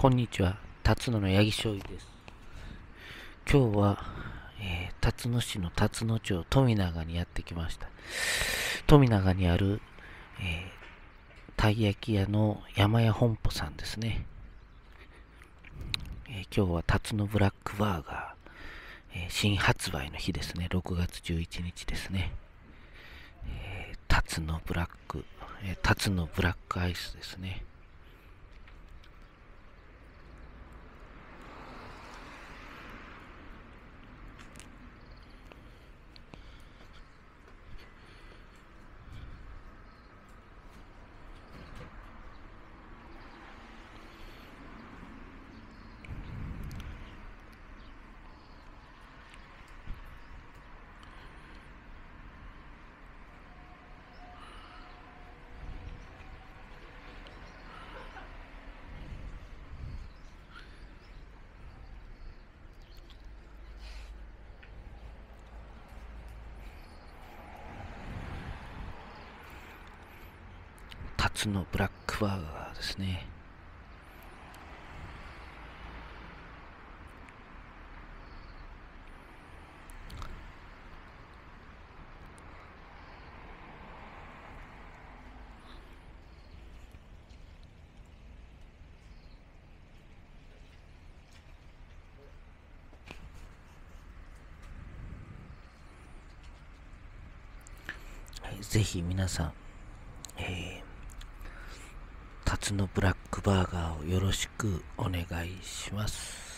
こんにちは、辰野の八木醤油です。今日は、辰野市の辰野町富永にやってきました。富永にある、たい焼き屋の山屋本舗さんですね。今日は辰野ブラックバーガー、新発売の日ですね。6月11日ですね。辰野ブラック、辰野ブラックアイスですね。辰野ブラックバーガーですね。ぜひ皆さん、辰野ブラックバーガーをよろしくお願いします。